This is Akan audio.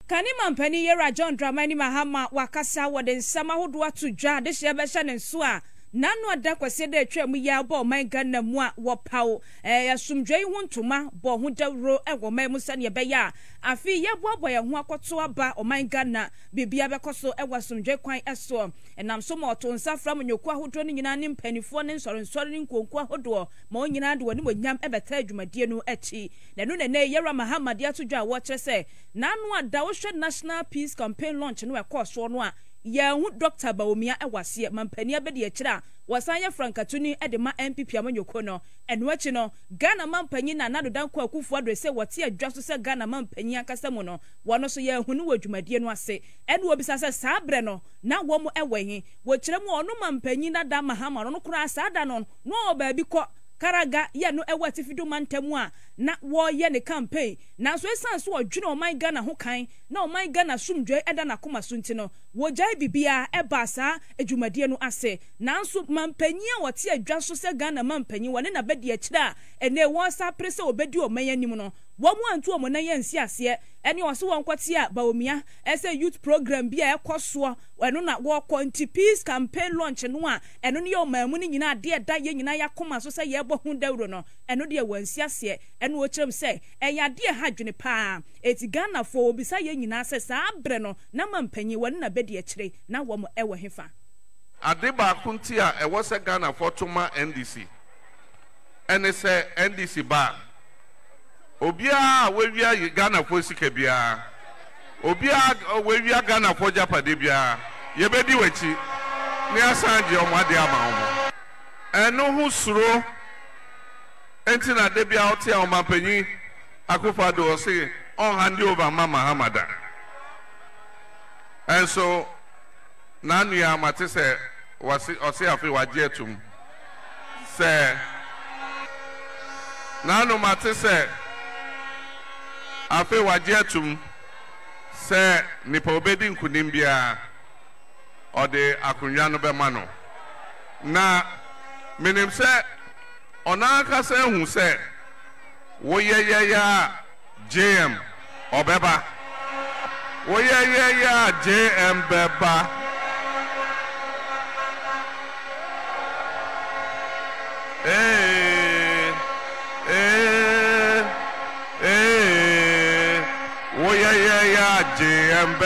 Kanima mpani yera John Dramani Mahama wakasa wode nsama hodo ato dwa de hye be hye ne nso a nanu ada kwese de atwa mu ya ba oman Ghana mu a wopaw yasumdwei hu ntoma bo hu dawro ewo man mu sane be ya afi ye boabo ye hu akoto aba oman Ghana bibia be koso ewo sumdwei kwan eso enam so ma oto nsafra mnyoku ahodo ne nyina ne mpanifo ne nsore ne nkonku ahodo ma onyina de woni monyam ebeta adwumadie no achi nanu ne yera Mahama de ato dwa wo kire se nanu ada wo hwe National Peace Campaign launch no ekoso no a Yahu Dr. Bawumia ewase mampani abedi akira wasanya frankatuni edema MPP amanyoko no enwachi no Ghana mampanyi na nadodanko Akuffo Addo se wote adwaso se Ghana mampanyi akasa mu no wono so yahu no wadwumadie no ase ene obisa se sabre no na wo mo ewehi wo kire mu ono mampanyi na da Mahama no kura sada no no obaabi ko Karaga ya no ewati fido mantamu a na wo ye ne campaign na so esan so odwene oman Ghana ho kan na oman Ghana sumdwe eda na koma so ntino wo jai bibia eba sa adwumadie no ase nanso mampanyi a wote adwa so se Ghana mampanyi wone na bedi akira ene won sa prese obedi oman anim no wo mu antu omo na yansi ase ene wo so wonkwati a Bawumia ese youth program bia ekoso eno na wo konti peace campaign launch no a eno ne yo mamu ni nyina ade da ye nyina yakoma so se ye bo hu dawro no eno de wansi ase eno wo kirem se eya de hadwene pa eti Ghana fo obisa ye nyina se sa bre no na mampanyi wone na bedi akire na wo mo ewo hefa ade ba kunti a ewo se Ghana fo toma NDC ene se NDC ba obia wewia Ghana fo sika bia obia wewia Ghana fo japade bia ye bedi wachi ni asanje omade ama omo eno hu suro enti na de bia oti a omampanyi Akuffo Addo o say on hand over mama Hamada and so nanu ya mate se wasi osi afi waje etum se nanu mate se afi waje etum se nipa obedi nkunim bia ode akunwa no be ma no na menim se ona aka se hu se wo ye ya JM obeba wo ye ya JM beba wo ye ya JM